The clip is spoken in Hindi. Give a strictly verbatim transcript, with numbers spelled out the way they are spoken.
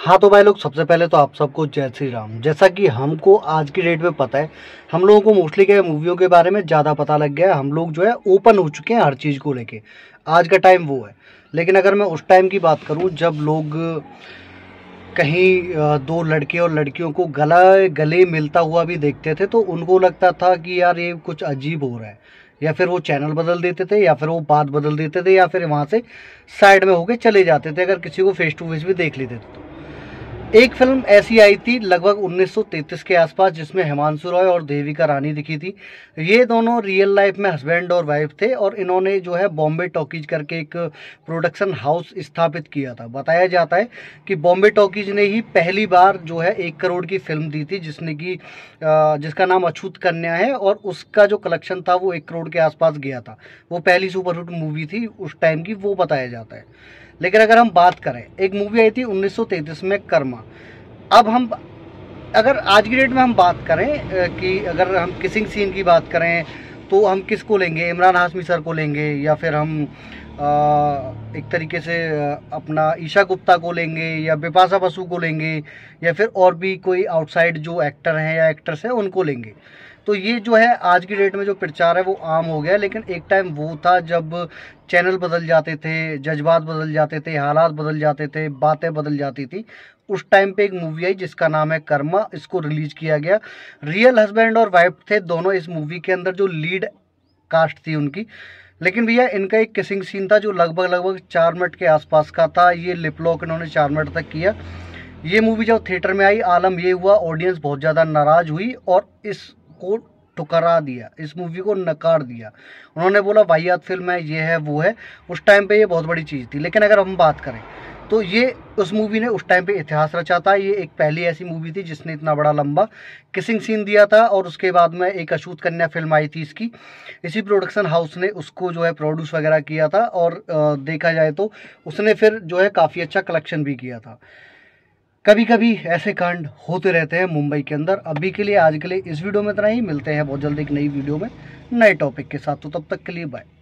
हाँ तो भाई लोग, सबसे पहले तो आप सबको जय श्री राम। जैसा कि हमको आज की डेट में पता है, हम लोगों को मोस्टली क्या मूवियों के बारे में ज़्यादा पता लग गया है। हम लोग जो है ओपन हो चुके हैं हर चीज़ को लेके। आज का टाइम वो है। लेकिन अगर मैं उस टाइम की बात करूँ जब लोग कहीं अ, दो लड़के और लड़कियों को गला गले मिलता हुआ भी देखते थे तो उनको लगता था कि यार ये कुछ अजीब हो रहा है, या फिर वो चैनल बदल देते थे, या फिर वो बात बदल देते थे, या फिर वहाँ से साइड में होके चले जाते थे अगर किसी को फेस टू फेस भी देख लेते थे तो। एक फिल्म ऐसी आई थी लगभग उन्नीस सौ तैंतीस के आसपास जिसमें हिमांशु रॉय और देविका रानी दिखी थी। ये दोनों रियल लाइफ में हस्बैंड और वाइफ थे और इन्होंने जो है बॉम्बे टॉकीज करके एक प्रोडक्शन हाउस स्थापित किया था। बताया जाता है कि बॉम्बे टॉकीज ने ही पहली बार जो है एक करोड़ की फिल्म दी थी, जिसने की अ, जिसका नाम अछूत कन्या है, और उसका जो कलेक्शन था वो एक करोड़ के आसपास गया था। वो पहली सुपरहिट मूवी थी उस टाइम की, वो बताया जाता है। लेकिन अगर हम बात करें, एक मूवी आई थी उन्नीस सौ तैंतीस में, कर्मा। अब हम अगर आज की डेट में हम बात करें अ, कि अगर हम किसिंग सीन की बात करें तो हम किसको लेंगे? इमरान हाशमी सर को लेंगे, या फिर हम अ, एक तरीके से अ, अपना ईशा गुप्ता को लेंगे, या बिपाशा बसु को लेंगे, या फिर और भी कोई आउटसाइड जो एक्टर हैं या एक्ट्रेस हैं उनको लेंगे। तो ये जो है आज की डेट में जो प्रचार है वो आम हो गया। लेकिन एक टाइम वो था जब चैनल बदल जाते थे, जज्बात बदल जाते थे, हालात बदल जाते थे, बातें बदल जाती थी। उस टाइम पे एक मूवी आई जिसका नाम है कर्मा। इसको रिलीज किया गया। रियल हस्बैंड और वाइफ थे दोनों इस मूवी के अंदर, जो लीड कास्ट थी उनकी। लेकिन भैया इनका एक किसिंग सीन था जो लगभग लगभग चार मिनट के आसपास का था। ये लिप लॉक इन्होंने चार मिनट तक किया। ये मूवी जब थिएटर में आई, आलम ये हुआ, ऑडियंस बहुत ज़्यादा नाराज़ हुई और इसको ठुकरा दिया, इस मूवी को नकार दिया। उन्होंने बोला वाहियात फिल्म है, ये है वो है। उस टाइम पे ये बहुत बड़ी चीज़ थी। लेकिन अगर हम बात करें तो ये उस मूवी ने उस टाइम पे इतिहास रचा था। ये एक पहली ऐसी मूवी थी जिसने इतना बड़ा लंबा किसिंग सीन दिया था। और उसके बाद में एक अछूत कन्या फिल्म आई थी इसकी। इसी प्रोडक्शन हाउस ने उसको जो है प्रोड्यूस वगैरह किया था, और अ, देखा जाए तो उसने फिर जो है काफ़ी अच्छा कलेक्शन भी किया था। कभी कभी ऐसे कांड होते रहते हैं मुंबई के अंदर। अभी के लिए, आज के लिए इस वीडियो में इतना ही। मिलते हैं बहुत जल्दी एक नई वीडियो में नए टॉपिक के साथ। तो तब तक के लिए बाय।